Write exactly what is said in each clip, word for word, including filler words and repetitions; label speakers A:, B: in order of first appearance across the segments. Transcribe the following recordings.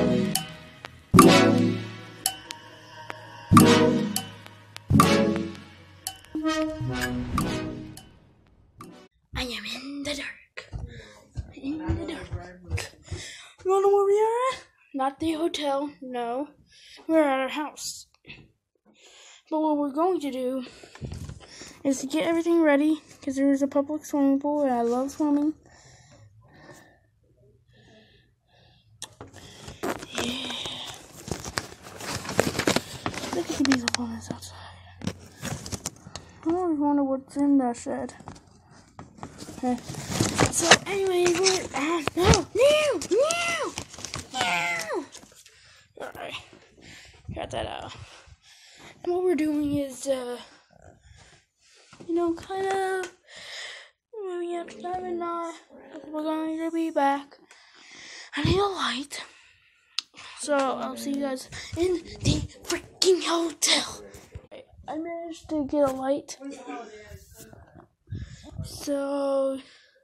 A: I am in the dark. In the dark. You wanna know where we are at? Not the hotel, no. We're at our house. But what we're going to do is to get everything ready, because there's a public swimming pool and I love swimming. Yeah. Look at the beautiful ones outside. I always wonder what's in that shed. Okay. So anyway, we're ah no no no no. Alright, got that out. And what we're doing is uh you know kind of moving up time and not. We're going to be back. I need a light. So I'll see you guys in the freaking hotel. I managed to get a light. So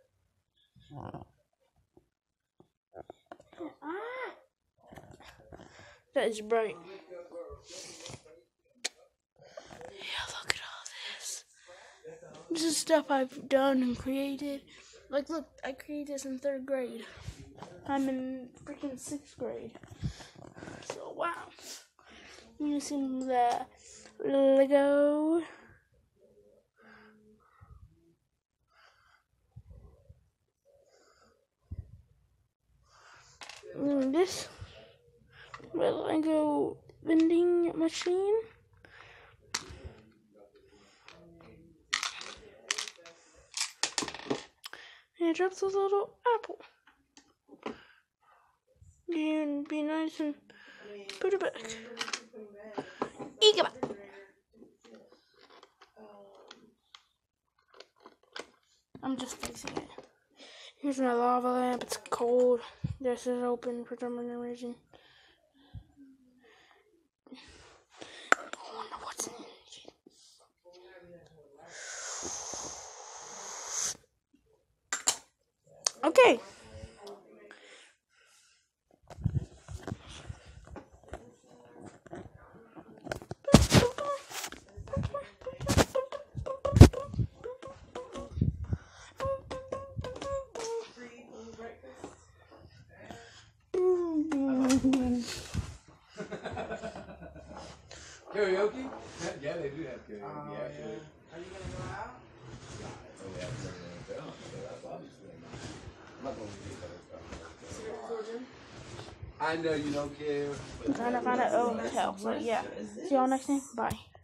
A: ah, that is bright. Yeah, look at all this. This is stuff I've done and created. Like, look, I created this in third grade. I'm in freaking sixth grade. So, wow. I'm using the Lego. And this the Lego vending machine. And it drops a little apple. And be nice and put it back. Eek it back. I'm just fixing it. Here's my lava lamp. It's cold. This is open for some reason. I wonder what's in it. Okay.
B: Karaoke? Yeah, they do have karaoke. Oh, yeah. Actually.
C: Are you gonna go out?
B: Oh, yeah, I'm going to go. So that's obviously I'm not going to do that stuff. I know you don't care.
A: I'm trying to find a hotel. So yeah. See y'all next time. Bye.